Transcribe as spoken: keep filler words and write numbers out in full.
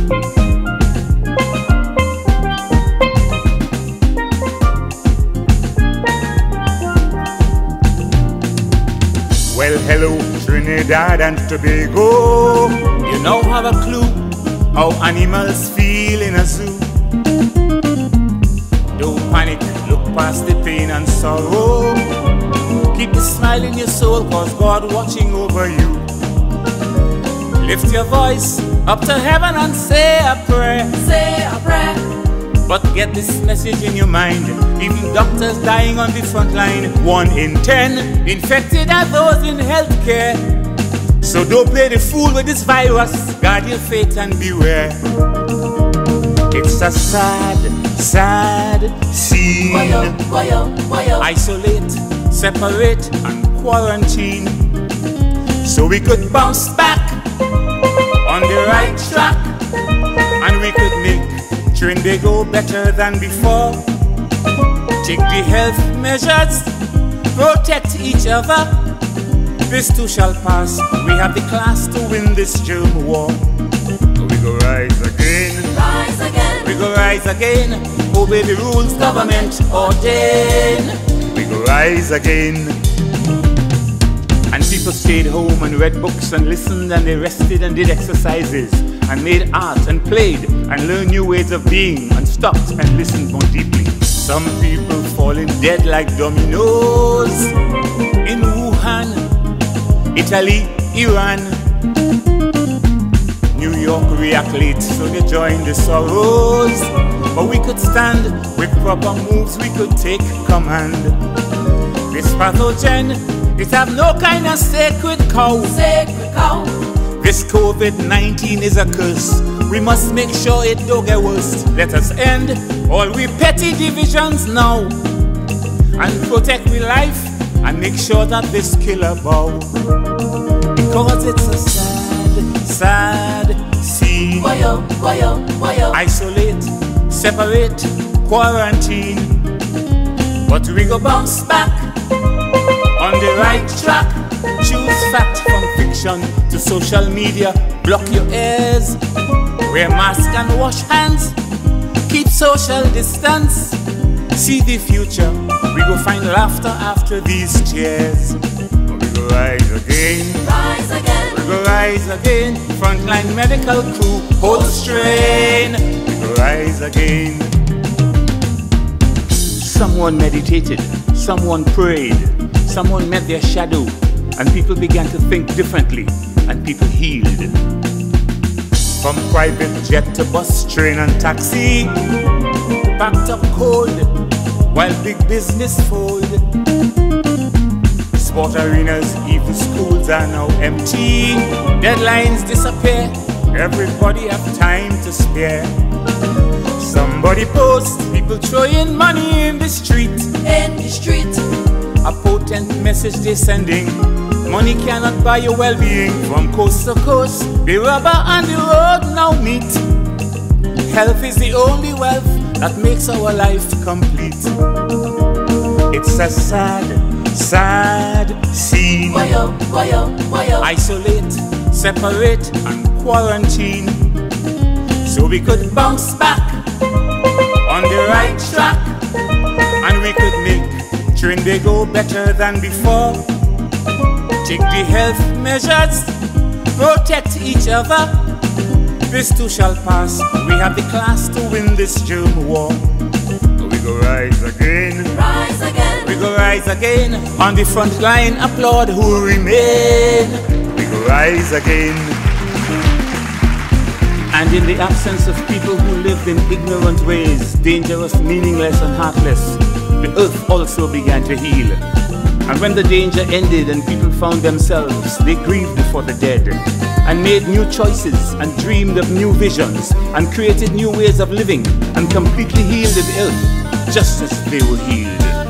Well, hello, Trinidad and Tobago. You now have a clue how animals feel in a zoo. Don't panic, look past the pain and sorrow. Keep the smile in your soul, cause God watching over you. Lift your voice up to heaven and say a prayer. Say a prayer. But get this message in your mind. Even doctors dying on the front line. One in ten infected are those in healthcare. So don't play the fool with this virus. Guard your faith and beware. It's a sad, sad scene. Boyo, boyo, boyo. Isolate, separate and quarantine, so we could bounce back on the right track, and we could make Trinidad better than before. Take the health measures, protect each other. This too shall pass. We have the class to win this germ war. We go rise again, Rise again. we go rise again. Obey the rules government ordain. We go rise again. And people stayed home and read books and listened and they rested and did exercises and made art and played and learned new ways of being and stopped and listened more deeply. Some people falling dead like dominoes in Wuhan, Italy, Iran. New York react late, so they join the sorrows. But we could stand with proper moves, we could take command. This pathogen, it have no kind of sacred cow. Sacred cow. This COVID nineteen is a curse. We must make sure it don't get worse. Let us end all we petty divisions now and protect we life and make sure that this killer bow. Because it's a sad, sad scene. Boyo, boyo, boyo. Isolate, separate, quarantine, but we go bounce back on the right track. Choose fact from fiction to social media. Block your ears, wear mask and wash hands. Keep social distance. See the future. We go find laughter after these tears. We go rise again. Rise again. We go rise again. Frontline medical crew, hold strain. We go rise again. Someone meditated, someone prayed, someone met their shadow, and people began to think differently, and people healed. From private jet to bus, train and taxi, packed up cold, while big business fold. Sport arenas, even schools are now empty. Deadlines disappear, everybody have time to spare. Somebody post, people throwing money in the street. In the street. A potent message they sending. Money cannot buy your well-being. From coast to coast, the rubber and the road now meet. Health is the only wealth that makes our life complete. It's a sad, sad scene. Boyo, boyo, boyo. Isolate, separate and quarantine, so we could bounce back on the right track, and we could make Trinidad better than before. Take the health measures, protect each other. This too shall pass. We have the class to win this germ war. We go rise again. Rise again. We go rise again. On the front line, applaud who remain. We go rise again. And in the absence of people who lived in ignorant ways, dangerous, meaningless and heartless, the earth also began to heal. And when the danger ended and people found themselves, they grieved before the dead and made new choices and dreamed of new visions and created new ways of living and completely healed the earth just as they were healed.